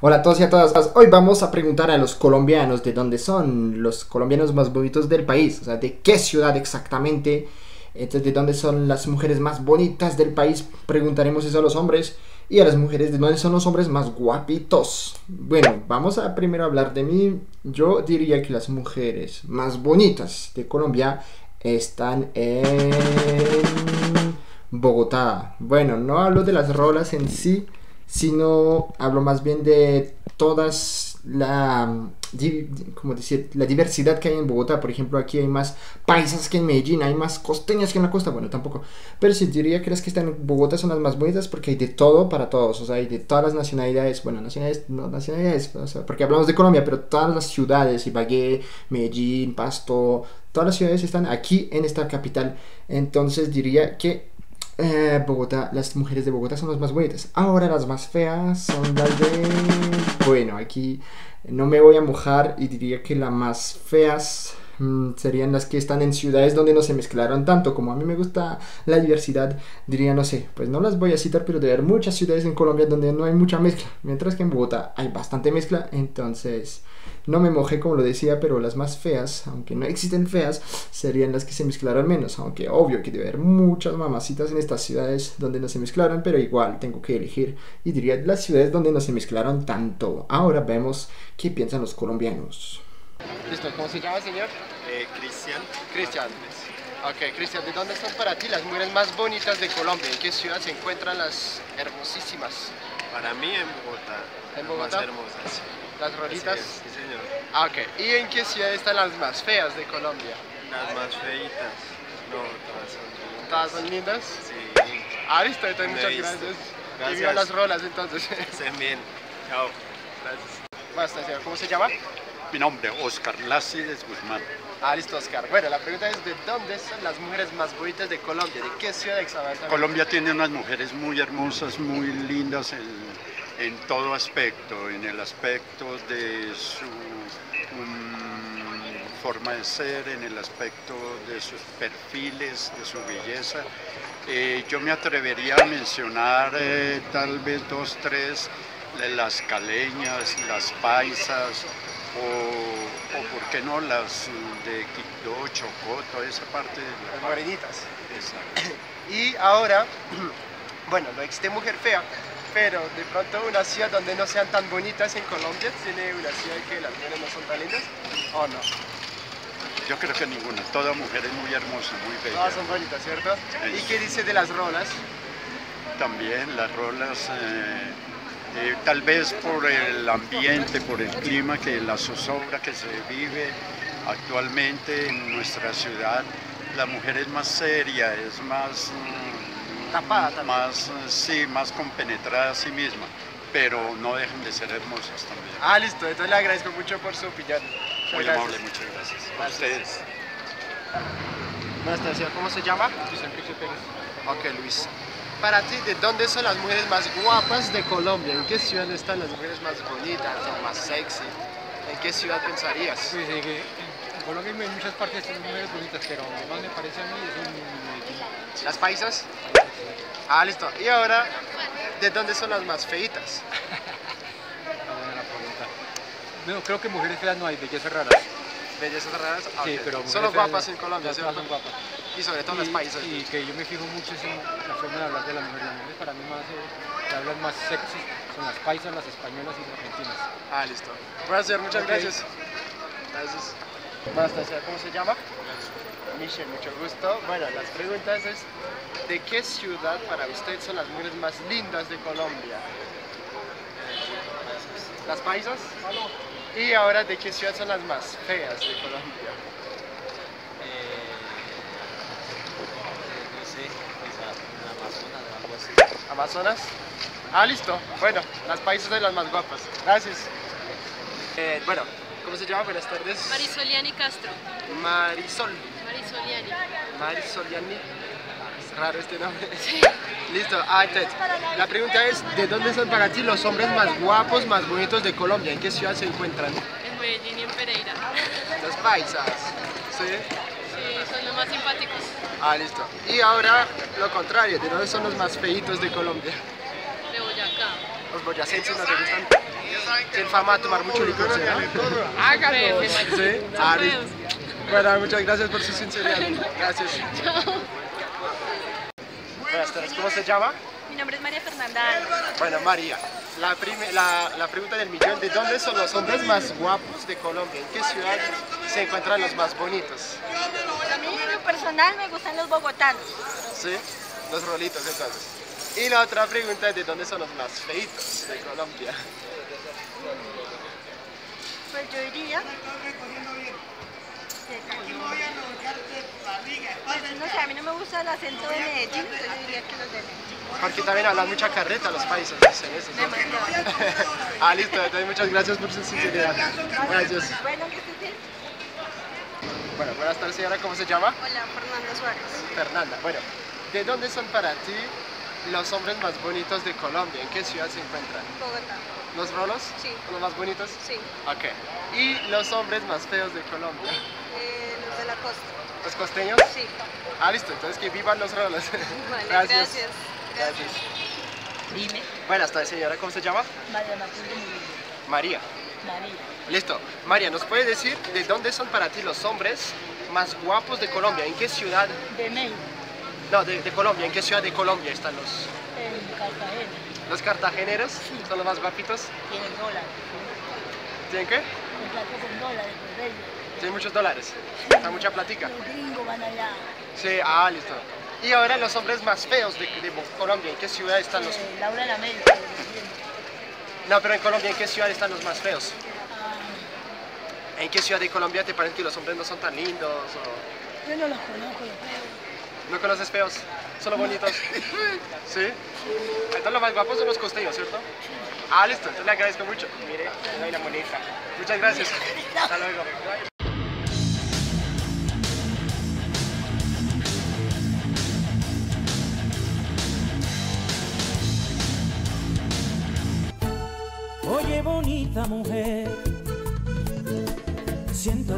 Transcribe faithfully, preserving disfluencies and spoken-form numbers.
Hola a todos y a todas. Hoy vamos a preguntar a los colombianos de dónde son los colombianos más bonitos del país. O sea, de qué ciudad exactamente. Entonces, de dónde son las mujeres más bonitas del país. Preguntaremos eso a los hombres. Y a las mujeres, de dónde son los hombres más guapitos. Bueno, vamos a primero hablar de mí. Yo diría que las mujeres más bonitas de Colombia están en Bogotá. Bueno, no hablo de las rolas en sí, sino hablo más bien de todas la, como decir, la diversidad que hay en Bogotá. Por ejemplo, aquí hay más paisas que en Medellín, hay más costeñas que en la costa, bueno, tampoco, pero sí diría que las que están en Bogotá son las más bonitas porque hay de todo para todos, o sea, hay de todas las nacionalidades, bueno, nacionalidades, no nacionalidades, o sea, porque hablamos de Colombia, pero todas las ciudades, Ibagué, Medellín, Pasto, todas las ciudades están aquí en esta capital. Entonces diría que eh, Bogotá, las mujeres de Bogotá son las más bonitas. Ahora las más feas son las de... Bueno, aquí no me voy a mojar y diría que las más feas mmm, serían las que están en ciudades donde no se mezclaron tanto. Como a mí me gusta la diversidad, diría, no sé, pues no las voy a citar, pero de haber muchas ciudades en Colombia donde no hay mucha mezcla. Mientras que en Bogotá hay bastante mezcla, entonces... No me mojé como lo decía, pero las más feas, aunque no existen feas, serían las que se mezclaron menos. Aunque obvio que debe haber muchas mamacitas en estas ciudades donde no se mezclaron, pero igual tengo que elegir. Y diría las ciudades donde no se mezclaron tanto. Ahora vemos qué piensan los colombianos. Listo, ¿cómo se llama, señor? Eh, Cristian. Cristian. Ok, Cristian, ¿de dónde son para ti las mujeres más bonitas de Colombia? ¿En qué ciudad se encuentran las hermosísimas? Para mí en Bogotá. ¿En Bogotá? Más hermosas. Sí. ¿Las rolitas? Sí, señor. Ah, ok. ¿Y en qué ciudad están las más feas de Colombia? Las más feitas. No, todas son lindas. ¿Todas son lindas? Sí. Ah, listo, entonces Me muchas visto. gracias. Gracias. Y viva las rolas, entonces. Estén bien. Chao. Gracias. Basta, señor. ¿Cómo se llama? Mi nombre es Oscar Lácides Guzmán. Ah, listo, Oscar. Bueno, la pregunta es, ¿de dónde son las mujeres más bonitas de Colombia? ¿De qué ciudad exactamente? Colombia tiene unas mujeres muy hermosas, muy lindas en, en todo aspecto, en el aspecto de su um, forma de ser, en el aspecto de sus perfiles, de su belleza. Eh, yo me atrevería a mencionar eh, tal vez dos, tres, las caleñas, las paisas, o, o por qué no las de Quibdó, Chocó, toda esa parte de la... Las morenitas. Exacto. Y ahora, bueno, no existe mujer fea, pero de pronto una ciudad donde no sean tan bonitas en Colombia, ¿tiene una ciudad que las mujeres no son tan lindas? ¿O no? Yo creo que ninguna, toda mujer es muy hermosa, muy bella. Todas son bonitas, ¿cierto? Es. ¿Y qué dice de las rolas? También las rolas, eh, eh, tal vez por el ambiente, por el clima, que la zozobra que se vive actualmente en nuestra ciudad, la mujer es más seria, es más... Tapada también. Más, sí, más compenetrada a sí misma, pero no dejan de ser hermosas también. Ah, listo, entonces le agradezco mucho por su opinión. Muchas Muy gracias. amable, muchas gracias. A Gracias. ustedes. Buenas tardes, señor. ¿Cómo se llama? Luis Enrique Pérez. Ok, Luis. Para ti, ¿de dónde son las mujeres más guapas de Colombia? ¿En qué ciudad están las mujeres más bonitas o más sexy? ¿En qué ciudad pensarías? Pues eh, que en Colombia hay muchas partes de mujeres bonitas, pero lo que más me parece a mí es en Medellín. ¿Las paisas? Ah, listo. Y ahora, ¿de dónde son las más feitas? Una buena pregunta. No, creo que mujeres feas no hay, bellezas raras. ¿Bellezas raras? Ah, Sí, ok. pero Son mujeres las feas guapas no. en Colombia, Las ¿cierto? feas son guapas. Y sobre todo Y, las paisas. y que yo me fijo mucho es en la forma de hablar de las mujeres. Las mujeres para mí más, eh, que hablan más sexy son las paisas, las españolas y las argentinas. Ah, listo. Bueno, señor, muchas Ok. gracias. Gracias. Buenas tardes, señor. ¿Cómo se llama? Michelle, mucho gusto. Bueno, las preguntas es, ¿de qué ciudad para usted son las mujeres más lindas de Colombia? ¿Las paisas? Y ahora, ¿de qué ciudad son las más feas de Colombia? No sé, quizás en Amazonas o algo así. ¿Amazonas? Ah, listo. Bueno, las paisas son las más guapas. Gracias. Eh, bueno, ¿cómo se llama? Buenas tardes. Marisoliani Castro. Marisol. Marisoliani. Marisoliani. Es raro este nombre. Sí. Listo. Ah, entonces, la pregunta es, ¿de dónde son para ti los hombres más guapos, más bonitos de Colombia? ¿En qué ciudad se encuentran? En Medellín y en Pereira. Los paisas. ¿Sí? Sí, son los más simpáticos. Ah, listo. Y ahora, lo contrario, ¿de dónde son los más feitos de Colombia? De Boyacá. Los boyacenses no te gustan. tienen fama de tomar mucho licor, ¿sí? ¿No? Hágalo. ¿Sí? Ah, listo. Bueno, muchas gracias por su sinceridad. Gracias. Buenas tardes, ¿cómo se llama? Mi nombre es María Fernanda. Bueno, María, la, prime- la, la pregunta del millón, ¿de dónde son los hombres más guapos de Colombia? ¿En qué ciudad se encuentran los más bonitos? A mí en lo personal me gustan los bogotanos. ¿Sí? Los rolitos, entonces. Y la otra pregunta es, ¿de dónde son los más feitos de Colombia? Pues yo diría... Pues no sé, a mí no me gusta el acento de Medellín, entonces yo diría que los de Medellín. Porque también hablan mucha carreta los países, dicen eso. ¿No? Demasiado. Ah, listo, entonces muchas gracias por su sinceridad. Gracias. Bueno, que estés bien. Bueno, buenas tardes señora, ¿cómo se llama? Hola, Fernanda Suárez. Fernanda. Bueno, ¿de dónde son para ti los hombres más bonitos de Colombia? ¿En qué ciudad se encuentran? Bogotá. ¿Los rolos? Sí. ¿Los más bonitos? Sí. Ok. ¿Y los hombres más feos de Colombia? Eh, los de la costa. ¿Los costeños? Sí. Ah, listo, entonces que vivan los rolos. Vale, gracias. Gracias. Dime, Buenas tardes señora, ¿cómo se llama? María Matilde Murillo. María. María. Listo. María, ¿nos puede decir de dónde son para ti los hombres más guapos de Colombia? ¿En qué ciudad? De Medellín, No, de, de Colombia. ¿En qué ciudad de Colombia están los, en Cartagena. los cartageneros? ¿Son los más guapitos? Tienen dólares. ¿Tienen qué? El plato con dólares, por ellos. Tienen muchos dólares. Está mucha platica. Los gringos van allá. Sí, ah, listo. Y ahora los hombres más feos de, de Colombia. ¿En qué ciudad están los...? Eh, Laura en América, de Medellín. No, pero en Colombia, ¿en qué ciudad están los más feos? Ah, ¿En qué ciudad de Colombia te parece que los hombres no son tan lindos? O... yo no los conozco, los feos. ¿No conoces feos? ¿Solo bonitos? ¿Sí? Entonces los más guapos son los costeños, ¿cierto? Ah, listo. Entonces le agradezco mucho. Mire, le doy la moneda. Muchas gracias. Hasta luego. Oye, bonita mujer, siento